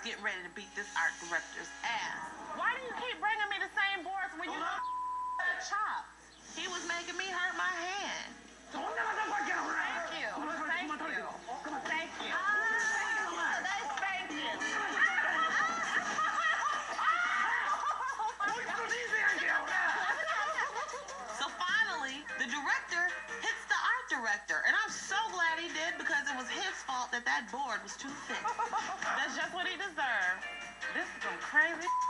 getting ready to beat this art director's ass. Why do you keep bringing me the same boards when you chopped? He was making me hurt my hand. Thank you. Thank you. Thank you. Thank you. So finally, the director hits the art director. And I'm so glad he did because it was his fault that board was too thick. That's just what he deserved. This is some crazy